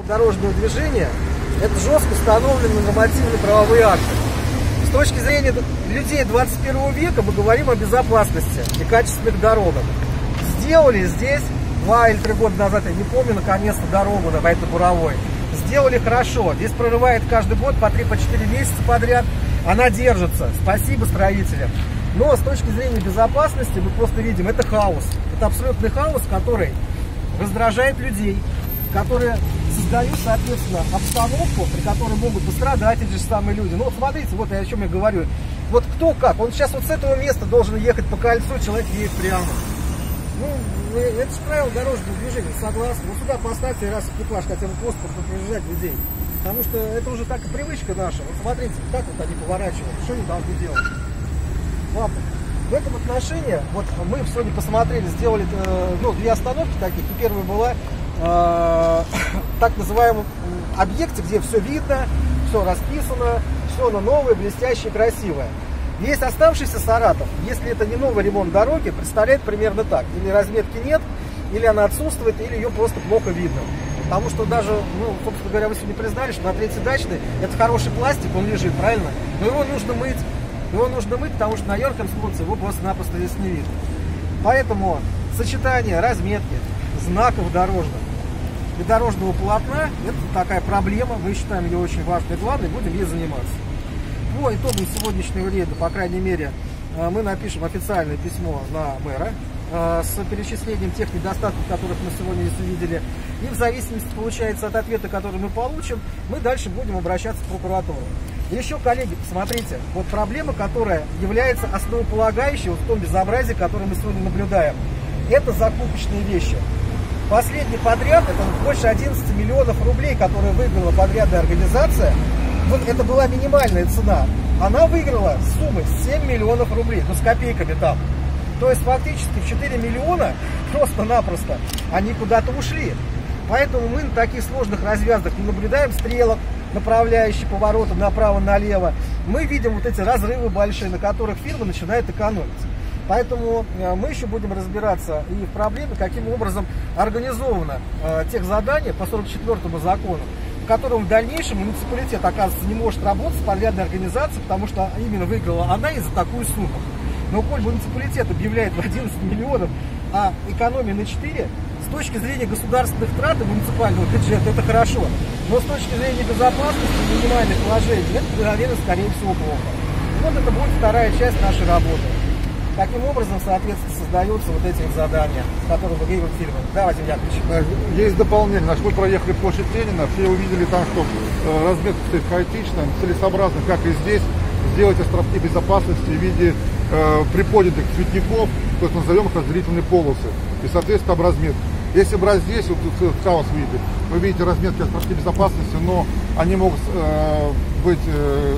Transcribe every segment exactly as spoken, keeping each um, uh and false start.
дорожного движения – это жестко установленные нормативные правовые акты. С точки зрения людей двадцать первого века мы говорим о безопасности и качественных дорогах. Сделали здесь два или три года назад, я не помню, наконец-то дорогу на Байто-Буровой. Сделали хорошо. Здесь прорывает каждый год по три-четыре месяца подряд. Она держится. Спасибо строителям. Но с точки зрения безопасности мы просто видим, это хаос. Это абсолютный хаос, который раздражает людей, которые создают, соответственно, обстановку, при которой могут пострадать эти же самые люди. Ну вот смотрите, вот о чем я говорю. Вот кто как. Он сейчас вот с этого места должен ехать по кольцу, человек едет прямо. Ну, это же правило дорожного движения, согласен. Ну сюда поставьте раз экипаж, хотя бы просто проезжать людей. Потому что это уже так и привычка наша. Вот смотрите, как вот они поворачивают, что они должны делать. Ладно. В этом отношении, вот мы сегодня посмотрели, сделали ну, две остановки таких. И первая была э, так называемом объекте, где все видно, все расписано, все оно новое, блестящее, красивое. Весь оставшийся Саратов, если это не новый ремонт дороги, представляет примерно так. Или разметки нет, или она отсутствует, или ее просто плохо видно. Потому что даже, ну, собственно говоря, вы сегодня признали, что на Третьей Дачной это хороший пластик, он лежит, правильно? Но его нужно мыть. Его нужно мыть, потому что на ярком солнце его просто-напросто здесь не видно. Поэтому сочетание разметки, знаков дорожных и дорожного полотна – это такая проблема, мы считаем ее очень важной и главной, будем ей заниматься. По итогам сегодняшнего рейда, по крайней мере, мы напишем официальное письмо на мэра с перечислением тех недостатков, которых мы сегодня здесь увидели. И в зависимости, получается, от ответа, который мы получим, мы дальше будем обращаться в прокуратуру. И еще, коллеги, посмотрите, вот проблема, которая является основополагающей вот в том безобразии, которое мы сегодня наблюдаем, это закупочные вещи. Последний подряд, это больше одиннадцати миллионов рублей, которые выиграла подрядная организация. Вот это была минимальная цена. Она выиграла суммы семь миллионов рублей, ну с копейками там. То есть фактически в четыре миллиона просто-напросто они куда-то ушли. Поэтому мы на таких сложных развязках не наблюдаем стрелок, направляющих повороты направо-налево. Мы видим вот эти разрывы большие, на которых фирма начинает экономить. Поэтому мы еще будем разбираться и в проблеме, каким образом организовано э, тех задания по сорок четвёртому закону, в котором в дальнейшем муниципалитет, оказывается, не может работать с подрядной организацией, потому что именно выиграла она и за такую сумму. Но коль муниципалитет объявляет в одиннадцать миллионов, а экономия на четыре, с точки зрения государственных трат и муниципального бюджета это хорошо. Но с точки зрения безопасности и минимальных вложений, это, наверное, скорее всего плохо. И вот это будет вторая часть нашей работы. Таким образом, соответственно, создаются вот эти вот задания, которые выигрывают фирмы. Да, Вадим Яковлевич? Есть дополнение. Значит, мы проехали площадь Ленина, все увидели там, что э, разметка стоит хаотично, целесообразно, как и здесь, сделать островки безопасности в виде э, приподнятых цветников, то есть назовем их разделительные полосы, и, соответственно, там разметка. Если брать здесь, вот тут хаос видите, вы видите разметки островки безопасности, но они могут э, быть э,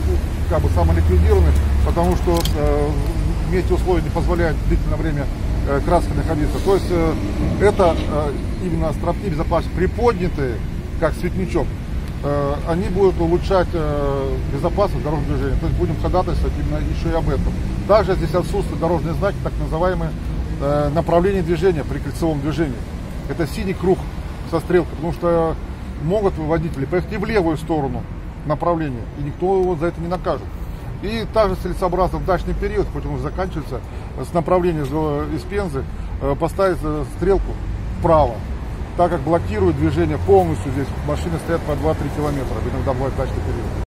как бы самоликвидированы, потому что э, метеоусловия не позволяют длительное время э, краски находиться. То есть э, это э, именно островки безопасности приподнятые, как цветничок, э, они будут улучшать э, безопасность дорожного движения. То есть будем ходатайствовать именно еще и об этом. Также здесь отсутствуют дорожные знаки, так называемые э, направления движения при кольцевом движении. Это синий круг со стрелкой, потому что могут водители поехать и в левую сторону направления, и никто его за это не накажет. И также целесообразно в дачный период, хоть он уже заканчивается, с направления из Пензы поставить стрелку вправо, так как блокирует движение полностью здесь. Машины стоят по два-три километра, иногда бывает дачный период.